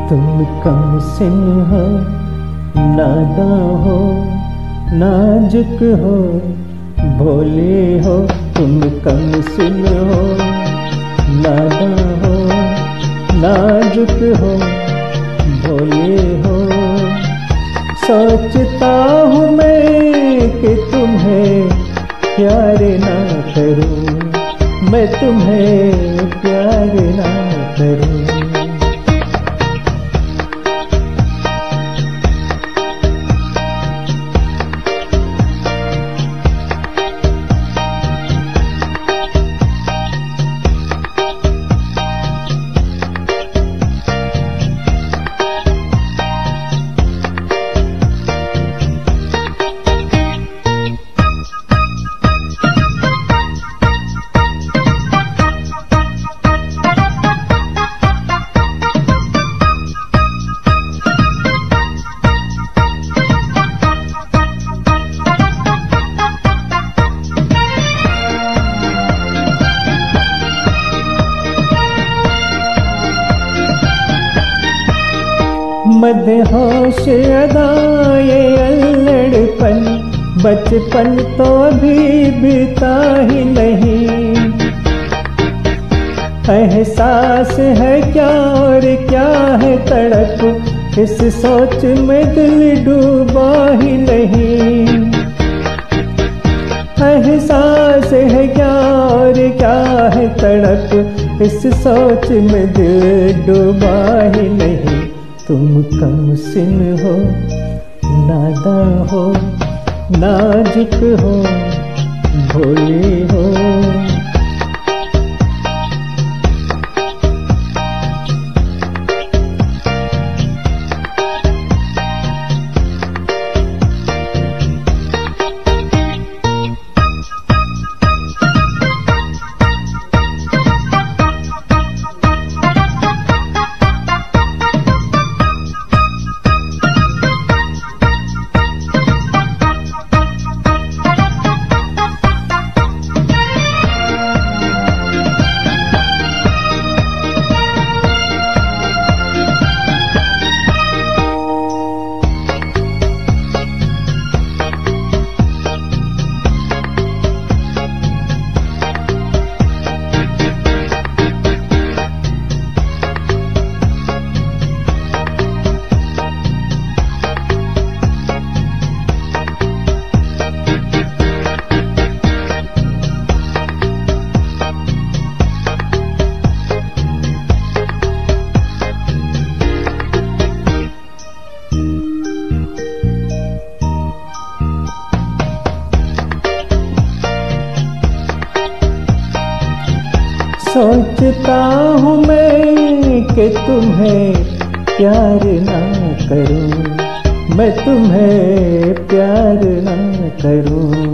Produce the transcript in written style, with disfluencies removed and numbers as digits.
तुम कम सिन हो, नादा हो, नाजुक हो, भोले हो। तुम कम सिन हो, नादा हो, नाजुक हो, भोले हो। सोचता हूँ मैं कि तुम्हें प्यार ना करूँ, मैं तुम्हें प्यार ना करूँ। मदहोश अदाए अल्लड़पन, बचपन तो अभी बीता ही नहीं। एहसास है क्या और क्या है तड़प, इस सोच में दिल डूबा ही नहीं। एहसास है क्या और क्या है तड़प, इस सोच में दिल डूबा ही नहीं। तुम कम सिन हो, नादा हो, नाजुक हो, भोले हो। सोचता हूँ मैं कि तुम्हें प्यार ना करूँ, मैं तुम्हें प्यार ना करूँ।